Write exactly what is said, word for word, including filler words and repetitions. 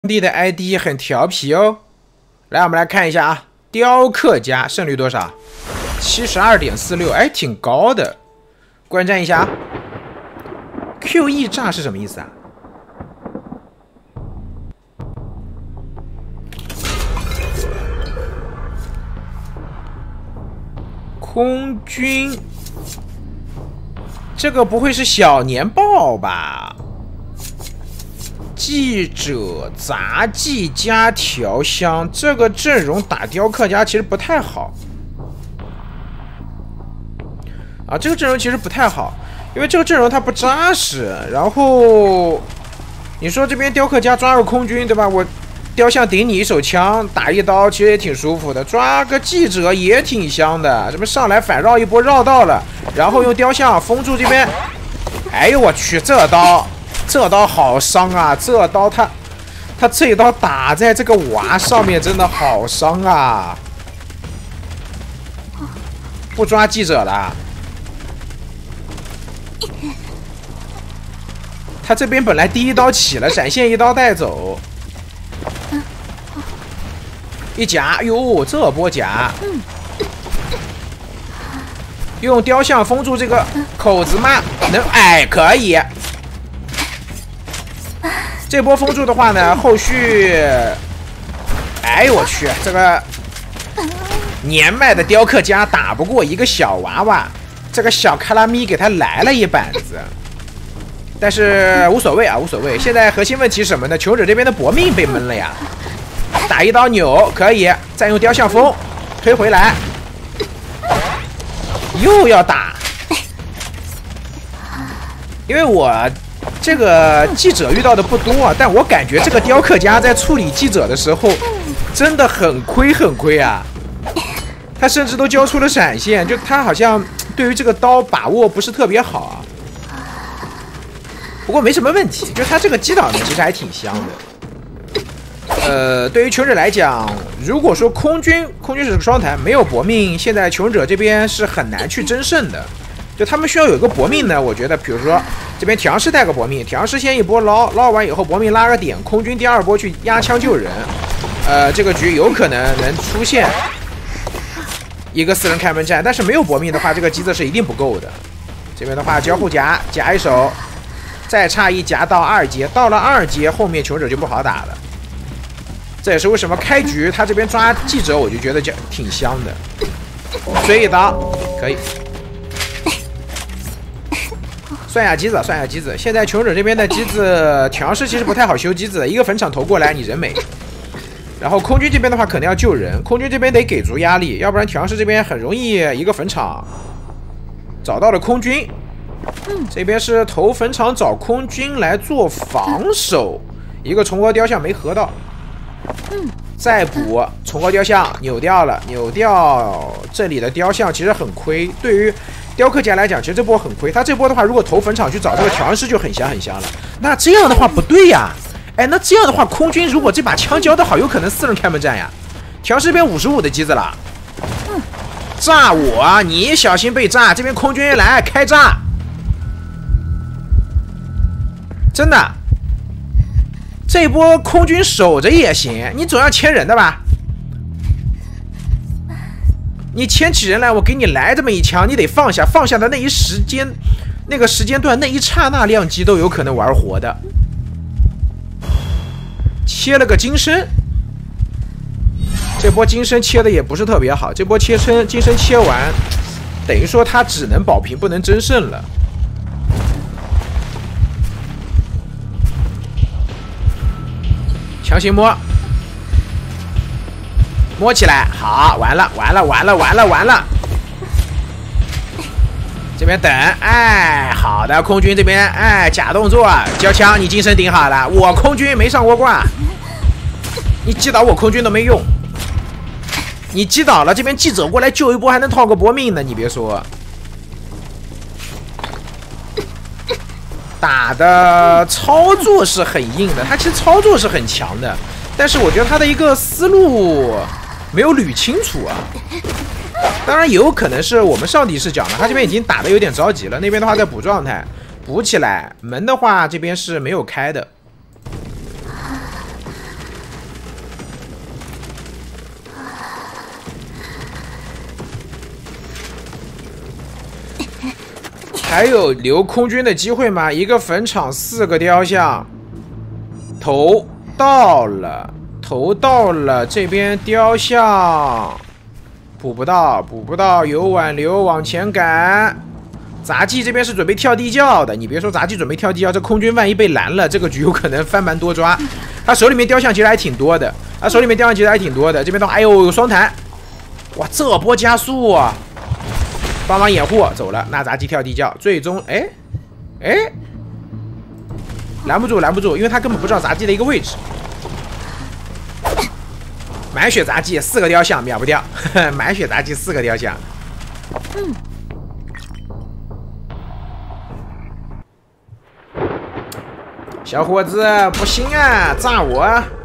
弟的 I D 很调皮哦。来，我们来看一下啊，雕刻家胜率多少？ 七十二点四六， 哎，挺高的。观战一下 ，Q E 炸是什么意思啊？空军，这个不会是小年报吧？记者、杂技加调香，这个阵容打雕刻家其实不太好。 啊，这个阵容其实不太好，因为这个阵容它不扎实。然后你说这边雕刻家抓个空军，对吧？我雕像顶你一手枪，打一刀，其实也挺舒服的。抓个记者也挺香的，什么上来反绕一波绕到了，然后用雕像封住这边。哎呦我去，这刀，这刀好伤啊！这刀他他这一刀打在这个娃上面，真的好伤啊！不抓记者了。 他这边本来第一刀起了，闪现一刀带走，一夹，哟，这波夹，用雕像封住这个口子吗？能，哎，可以。这波封住的话呢，后续，哎呦我去，这个年迈的雕刻家打不过一个小娃娃，这个小卡拉咪给他来了一板子。 但是无所谓啊，无所谓。现在核心问题是什么呢？求者这边的搏命被闷了呀，打一刀扭可以，再用雕像风推回来，又要打。因为我这个记者遇到的不多啊，但我感觉这个雕刻家在处理记者的时候真的很亏很亏啊。他甚至都交出了闪现，就他好像对于这个刀把握不是特别好啊。 不过没什么问题，就他这个击倒呢，其实还挺香的。呃，对于求者来讲，如果说空军空军是个双弹，没有搏命，现在求者这边是很难去争胜的。就他们需要有一个搏命呢，我觉得，比如说这边调阳师带个搏命，调阳师先一波捞，捞完以后搏命拉个点，空军第二波去压枪救人。呃，这个局有可能能出现一个四人开门战，但是没有搏命的话，这个机子是一定不够的。这边的话，交互夹夹一手。 再差一夹到二阶，到了二阶后面求者就不好打了。这也是为什么开局他这边抓记者，我就觉得就挺香的。追一刀可以，算下机子，算下机子。现在求者这边的机子调阳师其实不太好修机子，一个坟场投过来你人没。然后空军这边的话可能要救人，空军这边得给足压力，要不然调阳师这边很容易一个坟场找到了空军。 这边是投坟场找空军来做防守，一个重额雕像没合到，再补重额雕像扭掉了，扭掉这里的雕像其实很亏。对于雕刻家来讲，其实这波很亏。他这波的话，如果投坟场去找这个调阳师就很香很香了。那这样的话不对呀，哎，那这样的话，空军如果这把枪交得好，有可能四人开门战呀。调阳师这边五十五的机子了，炸我，你小心被炸。这边空军来开炸。 真的，这波空军守着也行，你总要牵人的吧？你牵起人来，我给你来这么一枪，你得放下，放下的那一时间，那个时间段，那一刹那亮机都有可能玩活的。切了个金身，这波金身切的也不是特别好，这波切身金身切完，等于说他只能保平，不能争胜了。 强行摸，摸起来，好，完了，完了，完了，完了，完了。这边等，哎，好的，空军这边，哎，假动作，交枪，你金身顶好了，我空军没上过挂，你击倒我空军都没用，你击倒了，这边记者过来救一波，还能套个搏命呢，你别说。 打的操作是很硬的，他其实操作是很强的，但是我觉得他的一个思路没有捋清楚啊。当然也有可能是我们上帝视角呢，他这边已经打的有点着急了，那边的话在补状态，补起来门的话这边是没有开的。 还有留空军的机会吗？一个坟场，四个雕像，头到了，头到了，这边雕像补不到，补不到，有挽留，往前赶。杂技这边是准备跳地窖的，你别说杂技准备跳地窖，这空军万一被拦了，这个局有可能翻盘多抓。他手里面雕像其实还挺多的，他手里面雕像其实还挺多的。这边的话，哎呦，有双弹，哇，这波加速啊！帮忙掩护，走了。那杂技跳地窖，最终，哎，哎，拦不住，拦不住，因为他根本不知道杂技的一个位置。满血杂技四个雕像秒不掉，呵呵满血杂技四个雕像。嗯。小伙子，不行啊，炸我！